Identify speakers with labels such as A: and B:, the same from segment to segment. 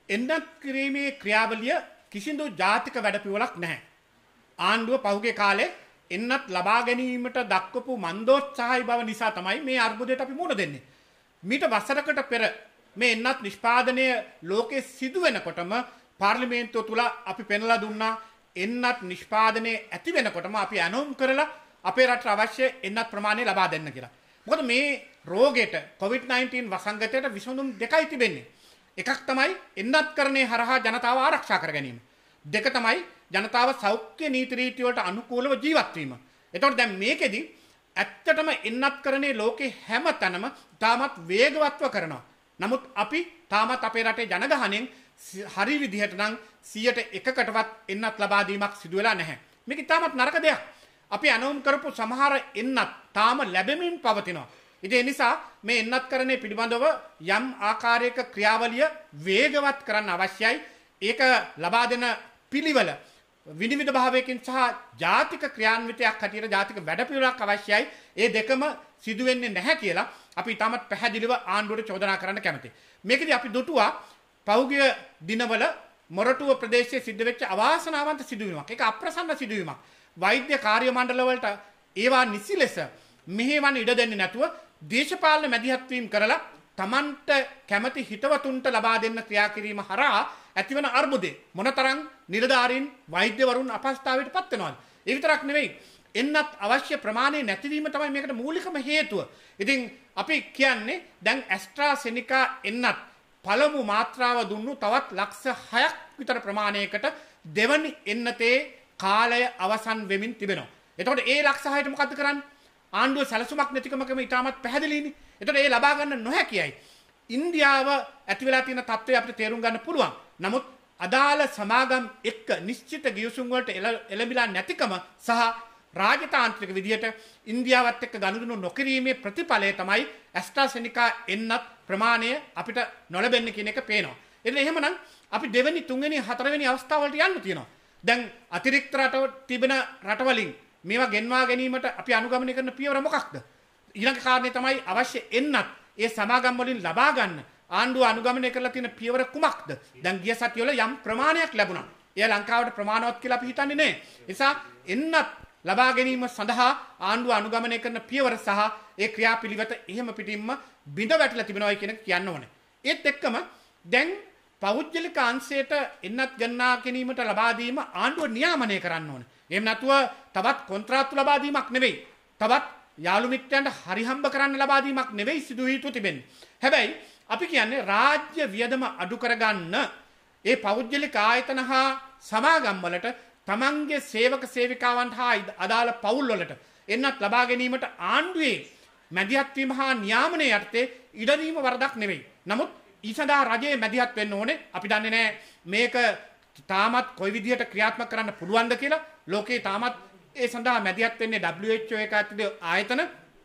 A: එන්නත් කිරීමේ ක්‍රියාවලිය කිසිදු ජාතික වැඩපිළිවෙලක් නැහැ. ආණ්ඩුව පහුගිය කාලේ එන්නත් ලබා ගැනීමට දක්වපු මන්දෝත්සාහයි බව නිසා තමයි මේ අර්බුදයට අපි මුහුණ දෙන්නේ. මීට වසරකට පෙර මේ එන්නත් නිෂ්පාදනය ලෝකයේ සිදු වෙනකොටම පාර්ලිමේන්තුව තුල අපි පෙන්ලා දුන්නා එන්නත් නිෂ්පාදනයේ ඇති වෙනකොටම අපි ඇනෝම් කරලා අපේ රටට අවශ්‍ය එන්නත් ප්‍රමාණය ලබා දෙන්න කියලා. මොකද මේ රෝගයට COVID-19 වසංගතයට විසඳුම් දෙකයි තිබෙන්නේ. එකක් තමයි එන්නත්කරණය හරහා ජනතාව ආරක්ෂා කර ගැනීම. දෙක තමයි ජනතාව සෞඛ්‍ය නීති රීති වලට අනුකූලව ජීවත් වීම. එතකොට දැන් මේකෙදි ඇත්තටම එන්නත්කරණේ ලෝකේ හැම තැනම තාමත් වේගවත්ව කරනවා. නමුත් අපි තාමත් අපේ රටේ ජනගහණයෙන් හරි විදිහට නම් 100%කටවත් එන්නත් ලබා දීමක් සිදු වෙලා නැහැ. මේක තාමත් නරක දෙයක්. අපි අනෝම් කරපු සමහර එන්නත් තාම ලැබෙමින් පවතිනවා. ඉතින් ඒ නිසා මේ එන්නත්කරණය පිළිබඳව යම් ආකාරයක ක්‍රියාවලිය වේගවත් කරන්න අවශ්‍යයි. ඒක ලබා දෙන පිළිවෙල විනිවිද භාවයකින් සහ ජාතික ක්‍රියාන්විතයක් හැටියට ජාතික වැඩපිළිවෙලක් අවශ්‍යයි. ඒ දෙකම සිදු වෙන්නේ නැහැ කියලා අපි තාමත් පැහැදිලිව ආණ්ඩුවට චෝදනා කරන්න කැමතියි. මේකදී අපි දුටුවා පහුගිය දිනවල මොරටුව ප්‍රදේශයේ සිද්ධ වෙච්ච අවාසනාවන්ත සිදුවීමක්. ඒක අප්‍රසන්න සිදුවීමක්. වෛද්‍ය කාර්ය මණ්ඩල වලට ඒවා නිසි ලෙස මෙහෙවන්න ඉඩ දෙන්නේ නැතුව දේශපාලන මැදිහත් වීම කරලා Tamanට කැමති හිතවතුන්ට ලබා දෙන්න ක්‍රියා කිරීම හරහා ඇතිවන අර්බුදේ මොනතරම් නිලධාරීන් වෛද්‍යවරුන් අපහසුතාවයට පත් වෙනවද? ඒ විතරක් නෙවෙයි එන්නත් අවශ්‍ය ප්‍රමාණය නැතිවීම තමයි මේකට මූලිකම හේතුව. ඉතින් අපි කියන්නේ දැන් ඇස්ට්‍රාසෙනිකා එන්නත් පළමු මාත්‍රාව දුන්නු තවත් ලක්ෂ 6ක් විතර ප්‍රමාණයකට දෙවනි එන්නතේ කාලය අවසන් වෙමින් තිබෙනවා. එතකොට ඒ ලක්ෂ 6ට මොකද්ද කරන්නේ? ආණ්ඩුව සැලසුමක් නැතිකමකම ඉතාමත් පැහැදිලිනේ. එතකොට ඒ ලබා ගන්න නොහැකියයි. ඉන්දියාව ඇති වෙලා තියෙන තත්ත්වය අපිට තේරුම් ගන්න පුළුවන්. නමුත් අදාළ සමාගම් එක්ක නිශ්චිත ගිවිසුම් වලට එළඹිලා නැතිකම සහ රාජතාන්ත්‍රික විදියට ඉන්දියාවත් එක්ක ගනුදෙනු නොකිරීමේ ප්‍රතිඵලය තමයි ඇස්ට්‍රාසෙනිකා එන්නත් ප්‍රමාණය අපිට නොලැබෙන්නේ කියන එක පේනවා. එතන එහෙමනම් අපි දෙවෙනි, තුන්වෙනි, හතරවෙනි අවස්ථාවලට යන්න තියෙනවා. දැන් අතිරික්ත රට තිබෙන රටවලින් මේවා ගෙන්වා ගැනීමට අපි අනුගමනය කරන පියවර මොකක්ද? ඊළඟ කාරණේ තමයි අවශ්‍ය එන්නත් ඒ සමාගම් වලින් ලබා ගන්න ආණ්ඩුව අනුගමනය කරලා තියෙන පියවර කුමක්ද? දැන් ගිය සතියවල යම් ප්‍රමාණයක් ලැබුණා. එය ලංකාවට ප්‍රමාණවත් කියලා අපි හිතන්නේ නැහැ. නිසා එන්නත් ලබා ගැනීම සඳහා ආණ්ඩුව අනුගමනය කරන පියවර සහ ඒ ක්‍රියාපිළිවෙත එහෙම පිටින්ම බිඳ වැටලා තිබෙනවා කියන එක කියන්න ඕනේ. ඒත් එක්කම දැන් පෞද්ගලික අංශයට එන්නත් ගන්නා ගැනීමට ලබා දීම ආණ්ඩුව නියාමනය කරන්න ඕනේ. එහෙම නැතුව තවත් කොන්ත්‍රාත්තු ලබා දීමක් නෙවෙයි. තවත් යාළු මිත්‍රයන්ට හරිහම්බ කරන්න ලබා දීමක් නෙවෙයි සිදු වී තිබෙන්නේ. හැබැයි අපි කියන්නේ රාජ්‍ය වියදම අඩු කරගන්න ඒ පෞද්ගලික ආයතන හා සමාගම් වලට තමන්ගේ සේවක සේවිකාවන්ට හා අදාළ පවුල් වලට එන්නත් ලබා ගැනීමට ආණ්ඩුවේ මැදිහත් වීම හා නියාමනය යටතේ ඉඩ දීම වරදක් නෙවෙයි. නමුත් ඊ සඳහා රජයේ මැදිහත් වෙන්න ඕනේ. අපි දන්නේ නැහැ මේක තාමත් කොයි විදිහට ක්‍රියාත්මක කරන්න පුළුවන්ද කියලා. ලෝකේ තාමත් ඒ සඳහා මැදිහත් වෙන්නේ WHO එක ඇතුළේ ආයතන.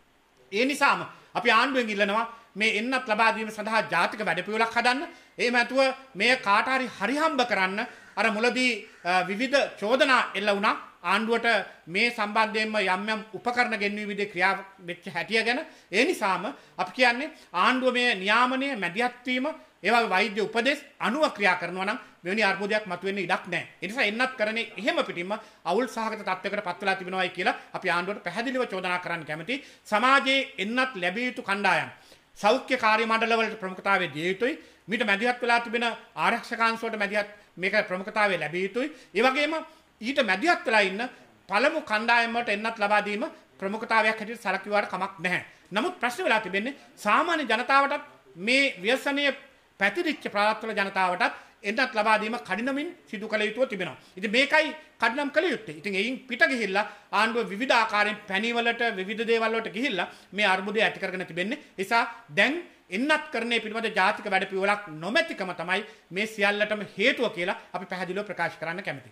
A: ඒ නිසාම අපි ආණ්ඩුවෙන් ඉල්ලනවා මේ එන්නත් ලබා දීම සඳහා ජාතික වැඩපිළිවෙලක් හදන්න. එහෙම නැතුව මේ කාට හරි හරිහම්බ කරන්න අර මුලදී විවිධ චෝදනා එල්ල වුණා ආණ්ඩුවට මේ සම්බන්ධයෙන්ම යම් යම් උපකරණ ගෙන්වීම විදිහේ ක්‍රියා වෙච්ච හැටිය ගැන. ඒ නිසාම අපි කියන්නේ ආණ්ඩුව මේ නියාමනය මැදිහත් වීම ඒ වගේ වෛද්‍ය උපදෙස් අනුව ක්‍රියා කරනවා නම් මෙවැනි අර්බුදයක් මතුවෙන්න ඉඩක් නැහැ. ඒ නිසා එන්නත් කරන්නේ එහෙම පිටින්ම අවුල් සහගත තත්ත්වයකට පත් වෙලා තිබෙනවායි කියලා අපි ආණ්ඩුවට පැහැදිලිව චෝදනා කරන්න කැමතියි. සමාජයේ එන්නත් ලැබිය යුතු කණ්ඩායම් සෞඛ්‍ය කාර්ය මණ්ඩල වලට ප්‍රමුඛතාවය දිය යුතුයි. මීට මැදිහත් වෙලා තිබෙන ආරක්ෂකාංශ වලට මැදිහත් මේක ප්‍රමුඛතාවය ලැබිය යුතුයි. ඒ වගේම ඊට මැදිහත් වෙලා ඉන්න පළමු කණ්ඩායම් වලට එන්නත් ලබා දීම ප්‍රමුඛතාවයක් හැටියට සැලකුවාට කමක් නැහැ. නමුත් ප්‍රශ්න වෙලා තිබෙන්නේ සාමාන්‍ය ජනතාවටත් මේ ව්‍යසනීය පැතිරිච්ච ප්‍රාන්තවල ජනතාවටත් එන්නත් ලබා දීම කඩිනමින් සිදු කළ යුතුව තිබෙනවා. ඉතින් මේකයි කඩිනම් කළ යුත්තේ. ඉතින් එයින් පිට ගිහිල්ලා ආණ්ඩුව විවිධ ආකාරයෙන් පැණිවලට විවිධ දේවල් වලට ගිහිල්ලා මේ අර්බුදය ඇති කරගෙන තිබෙන්නේ. නිසා දැන් එන්නත් කරන්නේ පිළිබඳ ජාතික වැඩපිළිවෙලක් නොමැතිකම තමයි මේ සියල්ලටම හේතුව කියලා අපි පැහැදිලිව ප්‍රකාශ කරන්න කැමතියි.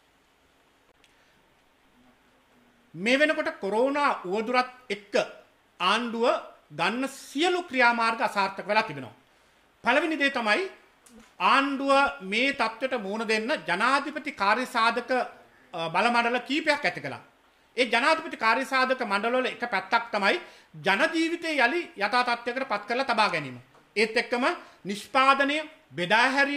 A: මේ වෙනකොට කොරෝනා උවදුරත් එක්ක ආණ්ඩුව ගන්න සියලු ක්‍රියාමාර්ග අසාර්ථක වෙලා තිබෙනවා. පළවෙනි දේ තමයි ආණ්ඩුව මේ තත්ත්වයට මුහුණ දෙන්න ජනාධිපති කාර්යසාධක බල මණ්ඩල කීපයක් ඇති කළා. ඒ ජනාධිපති කාර්යසාධක මණ්ඩල වල එක පැත්තක් තමයි ජන ජීවිතය යලි යථා තත්ත්වයකට පත් කරලා තබා ගැනීම. ඒත් එක්කම නිෂ්පාදනය, බෙදා හැරීම,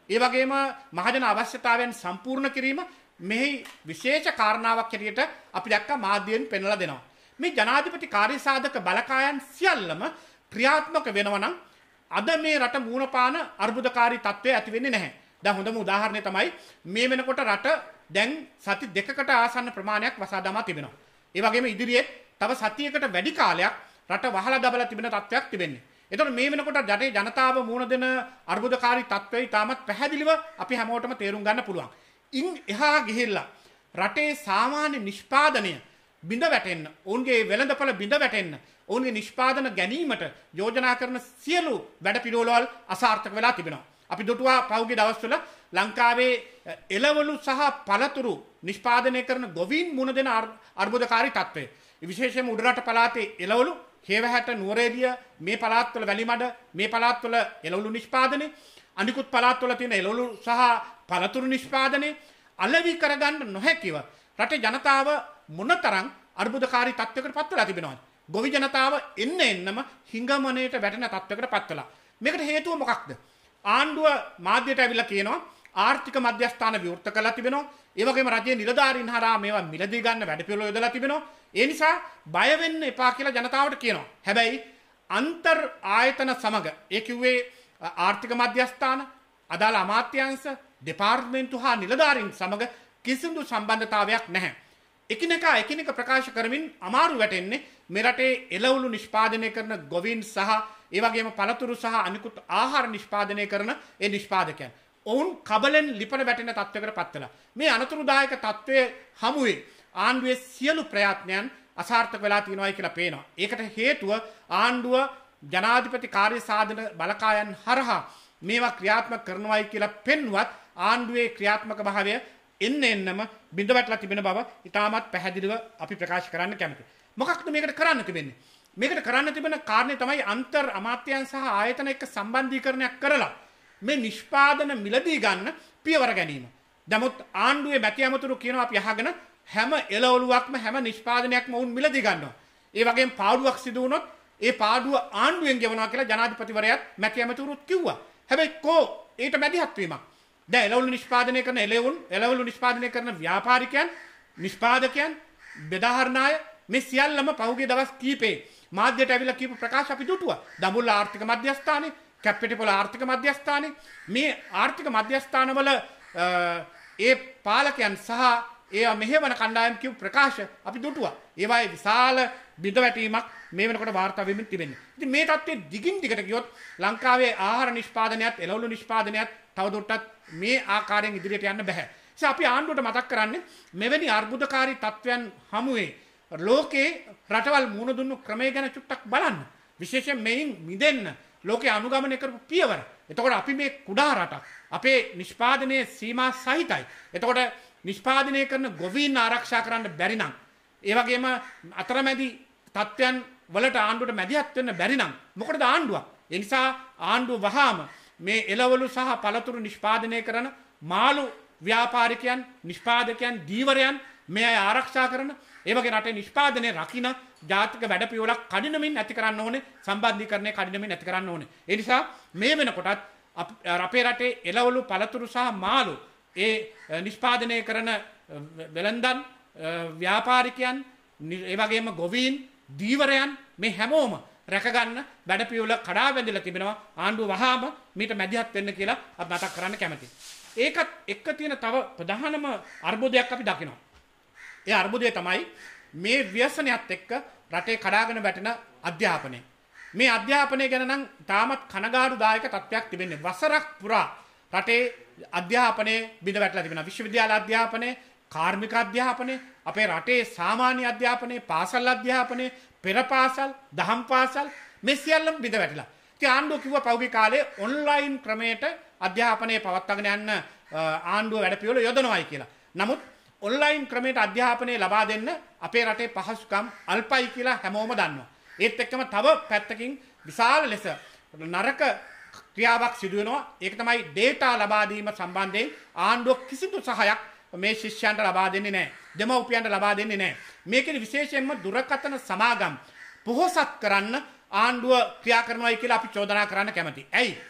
A: ඒ වගේම මහජන අවශ්‍යතාවයන් සම්පූර්ණ කිරීම මෙහි විශේෂ කාරණාවක් හැටියට අපි දැක්කා මාධ්‍යයෙන් පෙන්වලා දෙනවා. මේ ජනාධිපති කාර්යසාධක බලකායන් සියල්ලම ක්‍රියාත්මක වෙනවා නම් අද මේ රට මූණ පාන අර්බුදකාරී තත්ත්වය ඇති වෙන්නේ නැහැ. දැන් හොඳම උදාහරණය තමයි මේ වෙනකොට රට දැන් සති දෙකකට ආසන්න ප්‍රමාණයක් වසා දමා තිබෙනවා. ඒ වගේම ඉදිරියේ තව සතියකට වැඩි කාලයක් රට වහලා දබලා තිබෙන තත්ත්වයක් තිබෙන්නේ. එතකොට මේ වෙනකොට රටේ ජනතාව මූණ දෙන අර්බුදකාරී තත්ත්වය තාමත් පැහැදිලිව අපි හැමෝටම තේරුම් ගන්න පුළුවන්. ඉන් එහා ගිහිල්ලා රටේ සාමාන්‍ය නිෂ්පාදනය බිඳ වැටෙන්න, ඔවුන්ගේ වෙළඳපොළ බිඳ වැටෙන්න, ඔවුන්ගේ නිෂ්පාදන ගැනීමට යෝජනා කරන සියලු වැඩපිළිවෙළවල් අසාර්ථක වෙලා තිබෙනවා. අපි දුටුවා පහුගිය දවස්වල ලංකාවේ එළවලු සහ පළතුරු නිෂ්පාදනය කරන ගොවීන් මුණ දෙන අර්බුදකාරී තත්ත්වය. විශේෂයෙන්ම උඩරට පළාතේ එළවලු, හේවහැට, නුවරඑළිය මේ පළාත්වල වැලිමඩ මේ පළාත්වල එළවලු නිෂ්පාදනය, අනිකුත් පළාත්වල තියෙන එළවලු සහ පළතුරු නිෂ්පාදනය අලෙවි කරගන්න නොහැකිව රටේ ජනතාව මොනතරම් අර්බුදකාරී තත්ත්වයකට පත් වෙලා තිබෙනවද? ගොවි ජනතාව එන්නම හිඟමනයට වැටෙන තත්ත්වයකට පත් වෙලා. මේකට හේතුව මොකක්ද? ආණ්ඩුව මාධ්‍යයට ඇවිල්ලා කියනවා ආර්ථික මධ්‍යස්ථාන විවෘත කරලා තිබෙනවා. ඒ වගේම රජයේ නිලධාරීන් හරහා මේවා මිලදී ගන්න වැඩපිළිවෙළ යොදලා තිබෙනවා. ඒ නිසා බය වෙන්න එපා කියලා ජනතාවට කියනවා. හැබැයි අන්තර් ආයතන සමග ඒ කිව්වේ ආර්ථික මධ්‍යස්ථාන, අදාළ අමාත්‍යාංශ, දෙපාර්තමේන්තු හා නිලධාරීන් සමග කිසිදු සම්බන්ධතාවයක් නැහැ. එකිනෙක ප්‍රකාශ කරමින් අමාරු වැටෙන්නේ මේ රටේ එළවලු නිෂ්පාදනය කරන ගොවීන් සහ ඒ වගේම පළතුරු සහ අනිකුත් ආහාර නිෂ්පාදනය කරන ඒ නිෂ්පාදකයන්. ඔවුන් කබලෙන් ලිපන වැටෙන තත්ත්වයකට පත් වෙලා. මේ අනතුරුදායක තත්ත්වයේ හමුවේ ආණ්ඩුවේ සියලු ප්‍රයත්නයන් අසාර්ථක වෙලා තියෙනවායි කියලා පේනවා. ඒකට හේතුව ආණ්ඩුව ජනාධිපති කාර්යසාධන බලකායන් හරහා මේවා ක්‍රියාත්මක කරනවායි කියලා පෙන්වත් ආණ්ඩුවේ ක්‍රියාත්මක භාවය එන්නම බිඳ වැටලා තිබෙන බව ඉතාමත් පැහැදිලිව අපි ප්‍රකාශ කරන්න කැමතියි. මොකක්ද මේකට කරන්න තිබෙන්නේ? මේකට කරන්න තිබෙන කාරණේ තමයි අන්තර් අමාත්‍යයන් සහ ආයතන එක්ක සම්බන්ධීකරණයක් කරලා මේ නිෂ්පාදන මිලදී ගන්න පියවර ගැනීම. නමුත් ආණ්ඩුවේ මැති ඇමතුරු කියනවා අපි අහගෙන හැම එළවලුවක්ම හැම නිෂ්පාදනයක්ම වුන් මිලදී ගන්නවා. ඒ වගේම පාඩුවක් සිදු වුණොත් ඒ පාඩුව ආණ්ඩුවෙන් ගෙවනවා කියලා ජනාධිපතිවරයාත් මැති ඇමතුරුත් කිව්වා. හැබැයි ඊට මැදිහත් වීමක්. දැන් එළවලු නිෂ්පාදනය කරන එළවලු නිෂ්පාදනය කරන ව්‍යාපාරිකයන්, නිෂ්පාදකයන්, බෙදාහරණ අය මේ සියල්ලම පහුගිය දවස් කීපේ මාධ්‍යයට ඇවිල්ලා කියපු ප්‍රකාශ අපි දුටුවා. දඹුල්ල ආර්ථික මධ්‍යස්ථානයේ, කැප්පෙටිපොළ ආර්ථික මධ්‍යස්ථානයේ මේ ආර්ථික මධ්‍යස්ථානවල ඒ පාලකයන් සහ ඒ මෙහෙවන කණ්ඩායම් කියපු ප්‍රකාශ අපි දුටුවා. ඒවායේ විශාල බිඳවැටීමක් මේ වෙනකොට වාර්තා වෙමින් තිබෙනවා. ඉතින් මේ තත්ත්වයේ දිගින් දිගට ගියොත් ලංකාවේ ආහාර නිෂ්පාදනයත් එළවලු නිෂ්පාදනයත් තවදුරටත් මේ ආකාරයෙන් ඉදිරියට යන්න බෑ. ඉතින් අපි ආණ්ඩුවට මතක් කරන්නේ මෙවැනි අර්බුදකාරී තත්ත්වයන් හමුවේ ලෝකේ රටවල් මුණ දුන්නු ක්‍රමය ගැන චුට්ටක් බලන්න. විශේෂයෙන් මේන් මිදෙන්න ලෝකේ අනුගමනය කරපු පියවර. එතකොට අපි මේ කුඩා රටක්. අපේ නිෂ්පාදනයේ සීමා සහිතයි. එතකොට නිෂ්පාදනය කරන ගොවීන් ආරක්ෂා කරන්න බැරි නම්, ඒ වගේම අතරමැදි තත්ත්වයන් වලට ආණ්ඩුවට මැදිහත් වෙන්න බැරි නම් මොකටද ආණ්ඩුවක්? ඒ නිසා ආණ්ඩුව වහාම මේ එළවලු සහ පළතුරු නිෂ්පාදනය කරන මාළු ව්‍යාපාරිකයන්, නිෂ්පාදකයන්, දීවරයන් මේ අය ආරක්ෂා කරන, ඒ වගේ රටේ නිෂ්පාදනයේ රකින්න ජාතික වැඩපිළිවෙලක් කඩිනමින් ඇති කරන්න ඕනේ, සම්බන්ධීකරණය කඩිනමින් ඇති කරන්න ඕනේ. ඒ නිසා මේ වෙනකොටත් අපේ රටේ එළවලු, පළතුරු සහ මාළු ඒ නිෂ්පාදනය කරන වෙළඳන්, ව්‍යාපාරිකයන්, ඒ වගේම ගොවීන්, දීවරයන් මේ හැමෝම රැකගන්න වැඩපිළිවෙල කඩා වැදිලා තිබෙනවා. ආණ්ඩුව වහාම මීට මැදිහත් වෙන්න කියලා අපි මතක් කරන්න කැමතියි. ඒකත් එක්ක තියෙන තව ප්‍රධානම අර්බුදයක් අපි දකිනවා. ඒ අර්බුදය තමයි මේ ව්‍යසනයත් එක්ක රටේ කඩාගෙන වැටෙන අධ්‍යාපනය. මේ අධ්‍යාපනය ගැන නම් තාමත් කනගාටුදායක තත්ත්වයක් තිබෙන්නේ. වසරක් පුරා රටේ අධ්‍යාපනය බිඳ වැටලා තිබෙනවා. විශ්වවිද්‍යාල අධ්‍යාපනය, කාර්මික අධ්‍යාපනය, අපේ රටේ සාමාන්‍ය අධ්‍යාපනය, පාසල් අධ්‍යාපනය, පෙර පාසල්, දහම් පාසල් මේ සියල්ලම බිඳ වැටිලා. ඉතින් ආණ්ඩුව කිව්වා පහුගිය කාලේ ඔන්ලයින් ක්‍රමයට අධ්‍යාපනය පවත්වාගෙන යන්න ආණ්ඩුව වැඩපිළිවෙල යොදනවායි කියලා. නමුත් ඔන්ලයින් ක්‍රමයට අධ්‍යාපනය ලබා දෙන්න අපේ රටේ පහසුකම් අල්පයි කියලා හැමෝම දන්නවා. ඒත් එක්කම තව පැත්තකින් විශාල ලෙස නරක ක්‍රියාවක් සිදු වෙනවා. ඒක තමයි ඩේටා ලබා දීම සම්බන්ධයෙන් ආණ්ඩුව කිසිදු සහායක් මේ ශිෂ්‍යයන්ට ලබා දෙන්නේ නැහැ. දෙමව්පියන්ට ලබා දෙන්නේ නැහැ. මේකේ විශේෂයෙන්ම දුරකථන සමාගම් පොහොසත් කරන්න ආණ්ඩුව ක්‍රියා කරනවායි කියලා අපි චෝදනා කරන්න කැමතියි. ඇයි?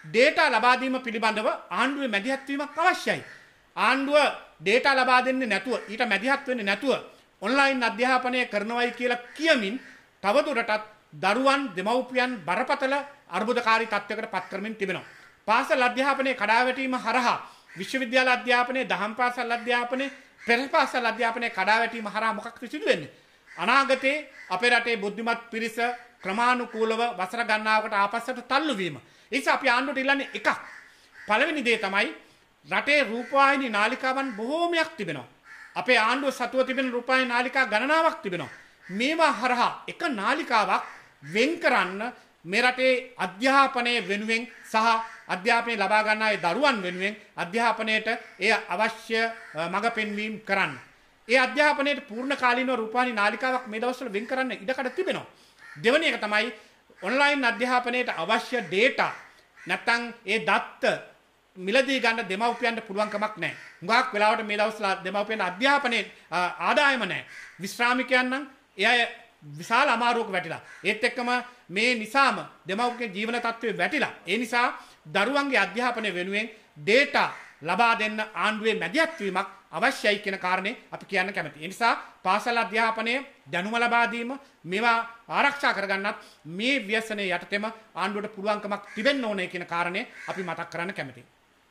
A: ඩේටා ලබා දීම පිළිබඳව ආණ්ඩුවේ මැදිහත් වීමක් අවශ්‍යයි. ආණ්ඩුව ඩේටා ලබා දෙන්නේ නැතුව ඊට මැදිහත් වෙන්නේ නැතුව ඔන්ලයින් අධ්‍යාපනය කරනවයි කියලා කියමින් තවදුරටත් දරුවන් දෙමව්පියන් බරපතල අර්බුදකාරී තත්ත්වයකට පත් කරමින් තිබෙනවා. පාසල් අධ්‍යාපනයේ කඩාවැටීම හරහා විශ්වවිද්‍යාල අධ්‍යාපනයේ දහම් පාසල් අධ්‍යාපනයේ පෙර පාසල් අධ්‍යාපනයේ කඩාවැටීම හරහා මොකක්ද සිදු වෙන්නේ? අනාගතයේ අපේ රටේ බුද්ධිමත් පිරිස ක්‍රමානුකූලව වසර ගණනාවකට ආපස්සට තල්ලු වීම. ඒ නිසා අපි ආණ්ඩුවට ඉල්ලන්නේ එකක්. පළවෙනි දේ තමයි රටේ රූපවාහිනී නාලිකාවන් බොහෝමයක් තිබෙනවා. අපේ ආණ්ඩුව සතුව තිබෙන රූපවාහිනී නාලිකා ගණනාවක් තිබෙනවා. මේවා හරහා එක නාලිකාවක් වෙන් කරන්න මේ රටේ අධ්‍යාපනය වෙනුවෙන් සහ අධ්‍යාපනය ලබා ගන්නා ඒ දරුවන් වෙනුවෙන් අධ්‍යාපනයට ඒ අවශ්‍ය මඟ පෙන්වීම කරන්න. ඒ අධ්‍යාපනයට පූර්ණ කාලීනව රූපවාහිනී නාලිකාවක් මේ දවස්වල වෙන් කරන්න ඉඩකඩ තිබෙනවා. දෙවැනි එක තමයි ඔන්ලයින් අධ්‍යාපනයට අවශ්‍ය ඩේටා නැත්නම් ඒ දත්ත මිලදී ගන්න දෙමව්පියන්ට පුළුවන්කමක් නැහැ. හුඟක් වෙලාවට මේ දවස්වල දෙමව්පියන් අධ්‍යාපනයේ ආදායම නැහැ. විශ්‍රාමිකයන් නම් එය විශාල අමාරුවක වැටිලා. ඒත් එක්කම මේ නිසාම දෙමව්පියන්ගේ ජීවන තත්ත්වය වැටිලා. ඒ නිසා දරුවන්ගේ අධ්‍යාපනය වෙනුවෙන් ඩේටා ලබා දෙන්න ආණ්ඩුවේ මැදිහත් වීමක් අවශ්‍යයි කියන කාරණේ අපි කියන්න කැමතියි. ඒ නිසා පාසල් අධ්‍යාපනයේ දැනුම ලබා දීම මේවා ආරක්ෂා කරගන්නත් මේ ව්‍යසනයේ යටතේම ආණ්ඩුවට පුළුවන්කමක් තිබෙන්න ඕනේ කියන කාරණේ අපි මතක් කරන්න කැමතියි.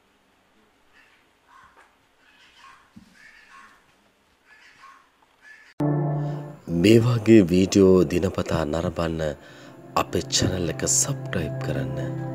B: මේ වගේ වීඩියෝ දිනපතා නරඹන්න අපේ channel එක subscribe කරන්න.